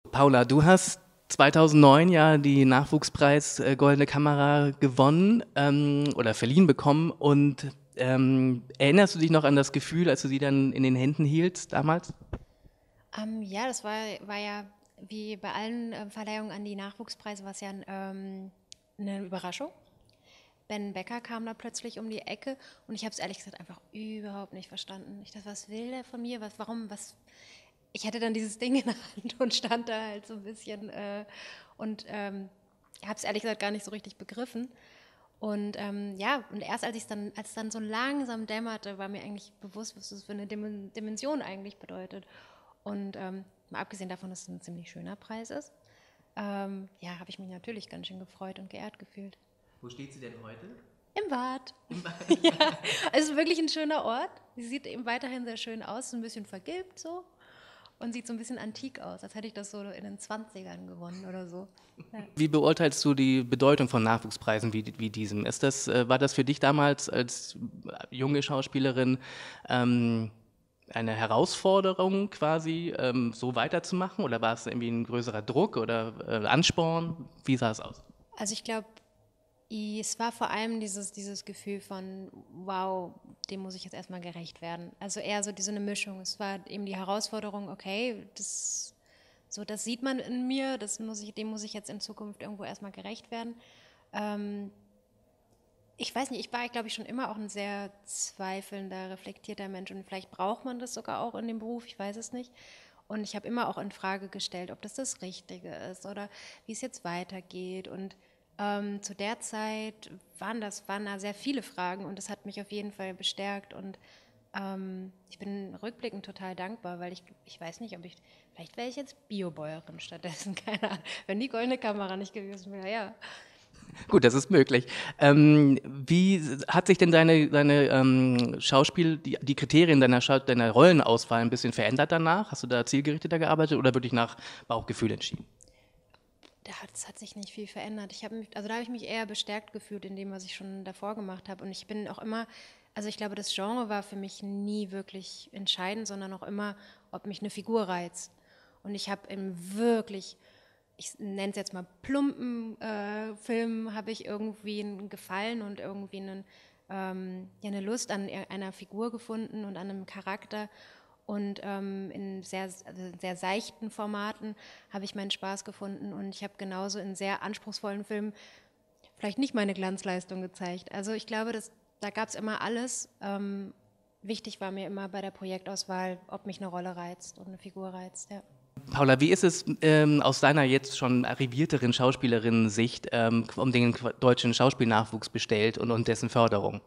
Paula, du hast 2009 ja die Nachwuchspreis Goldene Kamera gewonnen oder verliehen bekommen und erinnerst du dich noch an das Gefühl, als du sie dann in den Händen hieltst damals? Ja, das war ja wie bei allen Verleihungen an die Nachwuchspreise, war es ja eine Überraschung. Ben Becker kam da plötzlich um die Ecke und ich habe es ehrlich gesagt einfach überhaupt nicht verstanden. Ich dachte, was will der von mir? Warum? Ich hatte dann dieses Ding in der Hand und stand da halt so ein bisschen und habe es ehrlich gesagt gar nicht so richtig begriffen. Und ja, und erst als es dann so langsam dämmerte, war mir eigentlich bewusst, was das für eine Dimension eigentlich bedeutet. Und mal abgesehen davon, dass es ein ziemlich schöner Preis ist, ja, habe ich mich natürlich ganz schön gefreut und geehrt gefühlt. Wo steht sie denn heute? Im Bad. Ja, es ist wirklich ein schöner Ort. Sie sieht eben weiterhin sehr schön aus, ist ein bisschen vergilbt so und sieht so ein bisschen antik aus, als hätte ich das so in den 20ern gewonnen oder so. Ja. Wie beurteilst du die Bedeutung von Nachwuchspreisen wie diesem? War das für dich damals als junge Schauspielerin eine Herausforderung quasi, so weiterzumachen? Oder war es irgendwie ein größerer Druck oder Ansporn? Wie sah es aus? Also ich glaube, es war vor allem dieses Gefühl von, wow, dem muss ich jetzt erstmal gerecht werden. Also eher so eine Mischung. Es war eben die Herausforderung, okay, das sieht man in mir, dem muss ich jetzt in Zukunft irgendwo erstmal gerecht werden. Ähm, Ich weiß nicht, ich war, glaube ich, schon immer auch ein sehr zweifelnder, reflektierter Mensch und vielleicht braucht man das sogar auch in dem Beruf, ich weiß es nicht. Und ich habe immer auch in Frage gestellt, ob das Richtige ist oder wie es jetzt weitergeht. Und zu der Zeit waren da sehr viele Fragen und das hat mich auf jeden Fall bestärkt. Und ich bin rückblickend total dankbar, weil ich weiß nicht, vielleicht wäre ich jetzt Biobäuerin stattdessen, keine Ahnung, wenn die goldene Kamera nicht gewesen wäre, ja. Gut, das ist möglich. Wie hat sich denn deine die Kriterien deiner Rollenauswahl ein bisschen verändert danach? Hast du da zielgerichteter gearbeitet oder wirklich nach Bauchgefühl entschieden? Es hat sich nicht viel verändert. Also da habe ich mich eher bestärkt gefühlt in dem, was ich schon davor gemacht habe. Und ich bin auch immer, also ich glaube, das Genre war für mich nie wirklich entscheidend, sondern auch immer, ob mich eine Figur reizt. Und ich habe im wirklich, ich nenne es jetzt mal plumpen Film, habe ich irgendwie einen Gefallen und irgendwie ja, eine Lust an einer Figur gefunden und an einem Charakter. Und in sehr seichten Formaten habe ich meinen Spaß gefunden. Und ich habe genauso in sehr anspruchsvollen Filmen vielleicht nicht meine Glanzleistung gezeigt. Also ich glaube, da gab es immer alles. Wichtig war mir immer bei der Projektauswahl, ob mich eine Rolle reizt und eine Figur reizt. Ja. Paula, wie ist es aus deiner jetzt schon arrivierteren Schauspielerinnen-Sicht um den deutschen Schauspielnachwuchs bestellt und dessen Förderung?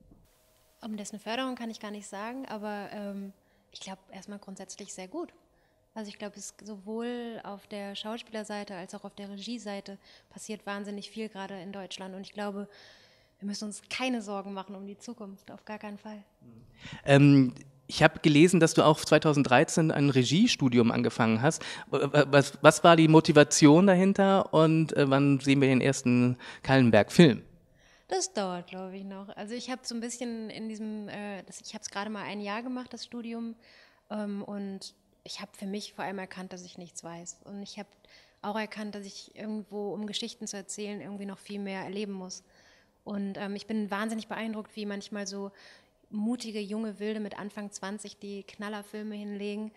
Um dessen Förderung kann ich gar nicht sagen, aber ich glaube erstmal grundsätzlich sehr gut. Also ich glaube, es sowohl auf der Schauspielerseite als auch auf der Regieseite passiert wahnsinnig viel gerade in Deutschland und ich glaube, wir müssen uns keine Sorgen machen um die Zukunft, auf gar keinen Fall. Ähm, Ich habe gelesen, dass du auch 2013 ein Regiestudium angefangen hast. Was war die Motivation dahinter und wann sehen wir den ersten Kallenberg-Film? Das dauert, glaube ich, noch. Also ich habe so ein bisschen ich habe es gerade mal ein Jahr gemacht, das Studium, und ich habe für mich vor allem erkannt, dass ich nichts weiß. Und ich habe auch erkannt, dass ich irgendwo, um Geschichten zu erzählen, irgendwie noch viel mehr erleben muss. Und ich bin wahnsinnig beeindruckt, wie manchmal so mutige junge Wilde mit Anfang 20 die Knallerfilme hinlegen.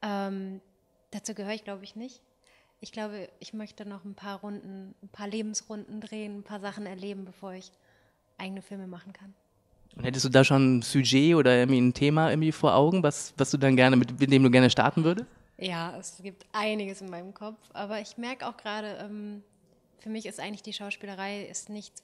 Dazu gehöre ich, glaube ich, nicht. Ich glaube, ich möchte noch ein paar Lebensrunden drehen, ein paar Sachen erleben, bevor ich eigene Filme machen kann. Und hättest du da schon ein Sujet oder irgendwie ein Thema irgendwie vor Augen, was du dann gerne, mit dem du gerne starten würdest? Ja, es gibt einiges in meinem Kopf, aber ich merke auch gerade, für mich ist eigentlich die Schauspielerei ist nichts,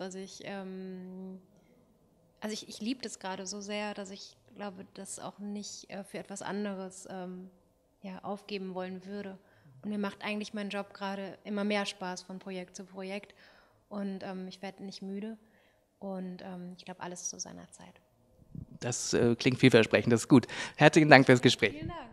also ich liebe das gerade so sehr, dass ich glaube, das auch nicht für etwas anderes ja, aufgeben wollen würde. Und mir macht eigentlich mein Job gerade immer mehr Spaß von Projekt zu Projekt und ich werde nicht müde und ich glaube, alles zu seiner Zeit. Das klingt vielversprechend, das ist gut. Herzlichen Dank fürs Gespräch. Vielen Dank.